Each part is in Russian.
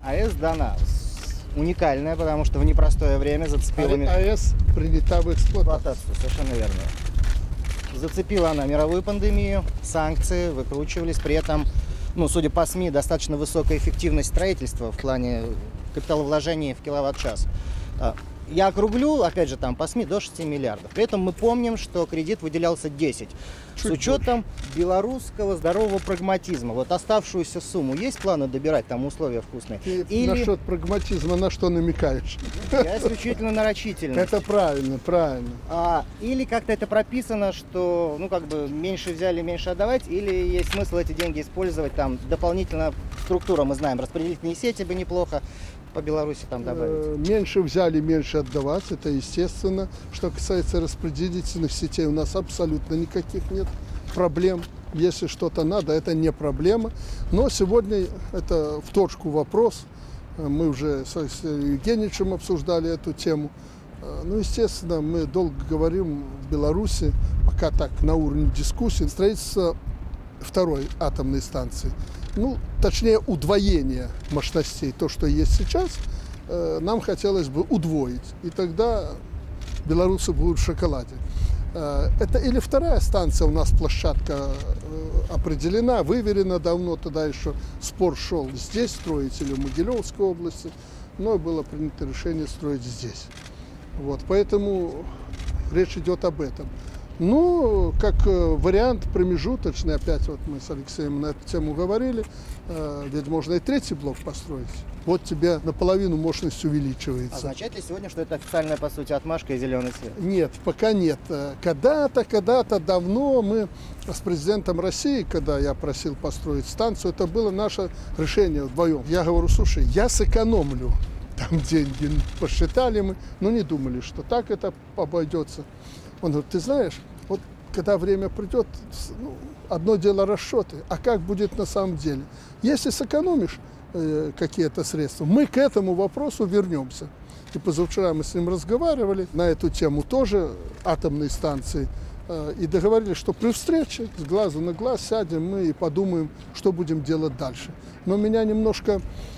АЭС дана. Уникальная, потому что в непростое время зацепила... АЭС принята в эксплуатацию. Совершенно верно. Зацепила она мировую пандемию, санкции выкручивались. При этом, судя по СМИ, достаточно высокая эффективность строительства в плане капиталовложений в киловатт-час. Я округлю, опять же, по СМИ до 6 миллиардов. При этом мы помним, что кредит выделялся 10. С учетом белорусского здорового прагматизма. Вот оставшуюся сумму есть планы добирать, там условия вкусные? Или... Насчет прагматизма на что намекаешь? Я исключительно на рачительность. Это правильно. Или как-то это прописано, что, меньше взяли, меньше отдавать, или есть смысл эти деньги использовать дополнительно структура, мы знаем, распределительные сети бы неплохо по Беларуси добавить. Меньше взяли, меньше отдавать, это естественно. Что касается распределительных сетей, у нас абсолютно никаких нет проблем. Если что-то надо, это не проблема. Но сегодня это в точку вопрос. Мы уже с Алексеем Евгеньевичем обсуждали эту тему. Естественно, мы долго говорим в Беларуси, пока так на уровне дискуссий, строительство второй атомной станции. Точнее, удвоение мощностей, то, что есть сейчас, нам хотелось бы удвоить. И тогда белорусы будут в шоколаде. Это или вторая станция, у нас площадка определена, выверена давно, тогда еще спор шел, здесь строить или в Могилевской области, но было принято решение строить здесь. Поэтому речь идет об этом. Как вариант промежуточный, опять мы с Алексеем на эту тему говорили, ведь можно и третий блок построить. Вот тебе наполовину мощность увеличивается. Означает ли сегодня, что это официальная, по сути, отмашка и зеленый свет? Нет, пока нет. Когда-то давно мы с президентом России, когда я просил построить станцию, это было наше решение вдвоем. Я говорю, слушай, я сэкономлю там деньги. Посчитали мы, но не думали, что так это обойдется. Он говорит, ты знаешь, вот когда время придет, одно дело расчеты, а как будет на самом деле? Если сэкономишь какие-то средства, мы к этому вопросу вернемся. И позавчера мы с ним разговаривали на эту тему тоже атомной станции и договорились, что при встрече с глазу на глаз сядем мы и подумаем, что будем делать дальше. Но меня немножко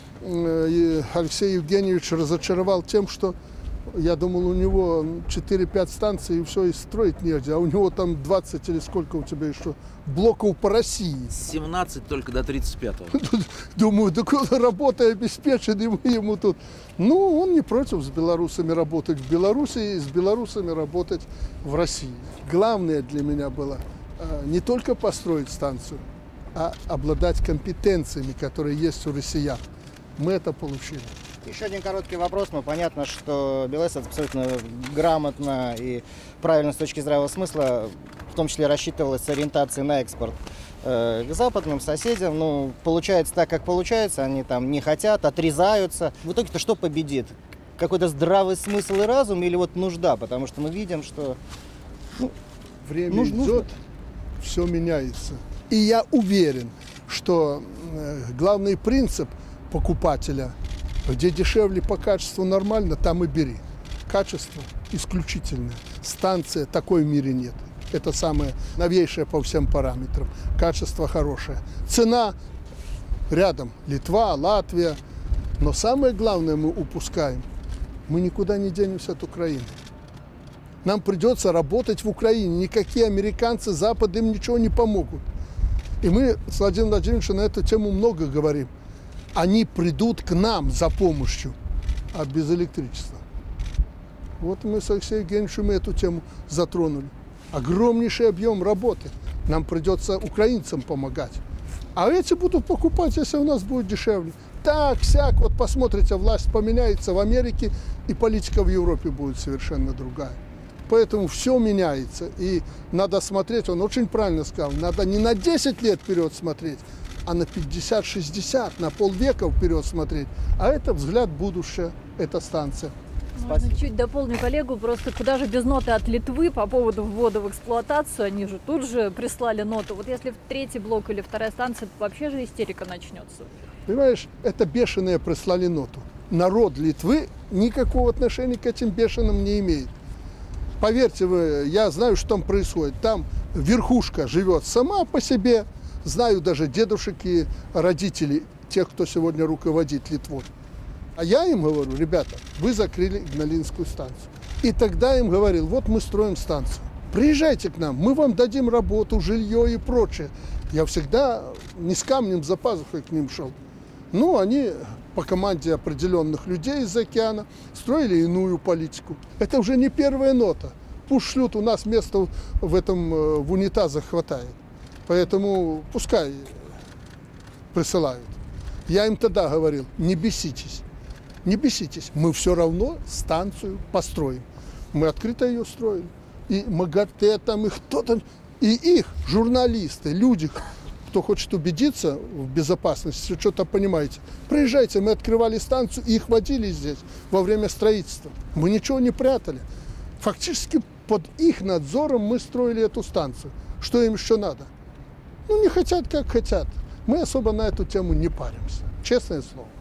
Алексей Евгеньевич разочаровал тем, что я думал, у него 4-5 станций и все, и строить негде, а у него там 20 или сколько у тебя еще блоков по России. 17 только до 35-го. Думаю, да куда работа обеспечена ему тут. Он не против с белорусами работать в Беларуси и с белорусами работать в России. Главное для меня было не только построить станцию, а обладать компетенциями, которые есть у россиян. Мы это получили. Еще один короткий вопрос. Понятно, что БелАЭС абсолютно грамотно и правильно с точки здравого смысла, в том числе рассчитывалась с ориентацией на экспорт к западным соседям. Получается так, как получается. Они не хотят, отрезаются. В итоге-то что победит? Какой-то здравый смысл и разум или нужда? Потому что мы видим, что... Время идет, все меняется. И я уверен, что главный принцип покупателя, где дешевле по качеству нормально, там и бери. Качество исключительное. Станция такой в мире нет. Это самое новейшее по всем параметрам. Качество хорошее. Цена рядом. Литва, Латвия. Но самое главное мы упускаем. Мы никуда не денемся от Украины. Нам придется работать в Украине. Никакие американцы, Запад им ничего не помогут. И мы с Владимиром Владимировичем на эту тему много говорим. Они придут к нам за помощью, а без электричества. Вот мы с Алексеем Евгеньевичем эту тему затронули. Огромнейший объем работы. Нам придется украинцам помогать. А эти будут покупать, если у нас будет дешевле. Так, сяк, посмотрите, власть поменяется в Америке, и политика в Европе будет совершенно другая. Поэтому все меняется. И надо смотреть, он очень правильно сказал, надо не на 10 лет вперед смотреть, а на 50-60, на полвека вперед смотреть. А это взгляд в будущее, эта станция. Можно чуть дополню коллегу, просто куда же без ноты от Литвы по поводу ввода в эксплуатацию, они же тут же прислали ноту. Вот если в третий блок или вторая станция, вообще же истерика начнется. Понимаешь, это бешеные прислали ноту. Народ Литвы никакого отношения к этим бешеным не имеет. Поверьте вы, я знаю, что там происходит. Там верхушка живет сама по себе. Знаю даже дедушек и родителей тех, кто сегодня руководит Литвой. А я им говорю, ребята, вы закрыли Игналинскую станцию. И тогда им говорил, вот мы строим станцию. Приезжайте к нам, мы вам дадим работу, жилье и прочее. Я всегда не с камнем за пазухой к ним шел. Ну, они по команде определенных людей из океана строили иную политику. Это уже не первая нота. Пусть шлют, у нас места в унитазах хватает. Поэтому пускай присылают. Я им тогда говорил, не беситесь. Не беситесь, мы все равно станцию построим. Мы открыто ее строили. И МАГАТЭ там, и кто там, и их, журналисты, люди, кто хочет убедиться в безопасности, что-то понимаете, приезжайте, мы открывали станцию, и их водили здесь во время строительства. Мы ничего не прятали. Фактически под их надзором мы строили эту станцию. Что им еще надо? Ну, не хотят, как хотят. Мы особо на эту тему не паримся, честное слово.